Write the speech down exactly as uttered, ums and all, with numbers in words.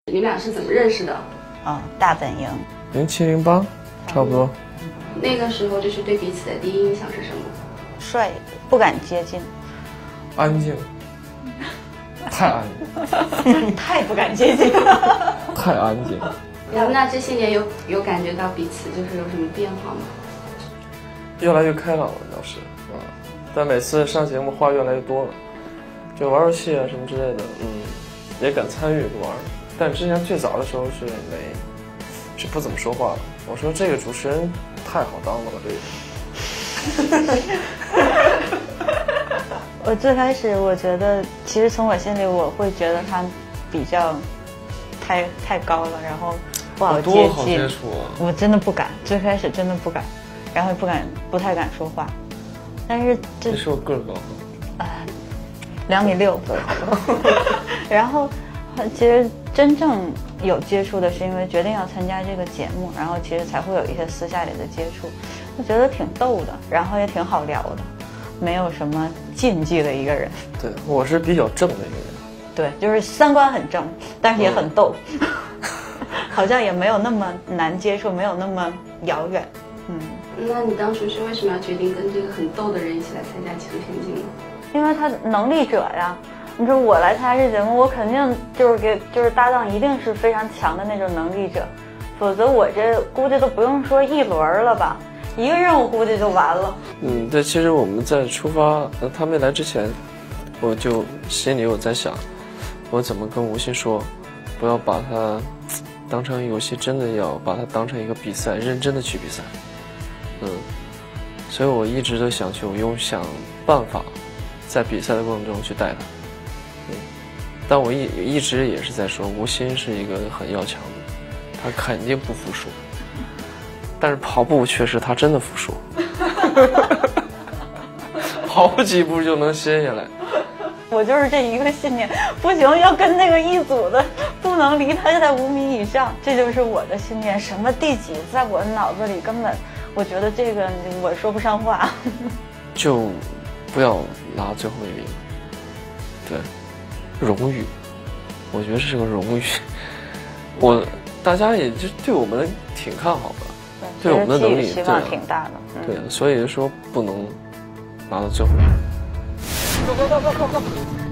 你们俩是怎么认识的？ 嗯，大本营， 零七零八，差不多。 那个时候就是对彼此的第一印象是什么？ 帅，不敢接近， 安静，太安静， 太不敢接近了， 太安静。 然后那这些年有有感觉到彼此就是有什么变化吗？ 越来越开朗了倒是，啊，但每次上节目话越来越多了，就玩游戏啊什么之类的，嗯，也敢参与玩。但之前最早的时候是没，是不怎么说话了。我说这个主持人太好当了吧，这个。 我最开始我觉得，其实从我心里我会觉得他比较太太高了，然后不好接近。 多好接触啊！ 我真的不敢，最开始真的不敢，然后不敢，不太敢说话。但是这你是我个儿高吗？ 啊，两米六。然后，其实真正有接触的是因为决定要参加这个节目，然后其实才会有一些私下里的接触。我觉得挺逗的，然后也挺好聊的。没有什么禁忌的一个人， 对，我是比较正的一个人， 对，就是三观很正，但是也很逗，嗯、好像也没有那么难接触，没有那么遥远，嗯。 那你当初是为什么要决定跟这个很逗的人一起来参加《强神经》呢？ 因为他能力者呀，你说我来参加这节目，我肯定就是给就是搭档一定是非常强的那种能力者，否则我这估计都不用说一轮了吧。一个任务估计就完了。 嗯，对，其实我们在出发，呃，他没来之前，我就心里有在想，我怎么跟吴昕说，不要把它当成游戏，真的要把它当成一个比赛，认真的去比赛。嗯，所以我一直都想去，我用想办法，在比赛的过程中去带他。嗯，但我一一直也是在说，吴昕是一个很要强的，他肯定不服输。但是跑步确实他真的服输，跑几步就能歇下来。 我就是这一个信念，不行，要跟那个一组的，不能离他在五米以上，这就是我的信念。什么第几，在我脑子里根本，我觉得这个我说不上话。 就不要拿最后一名，对，荣誉，我觉得是个荣誉。我大家也就对我们挺看好的。对我们的能力期望挺大的， 对，嗯、对，所以说不能拿到最后。Go go go go go go！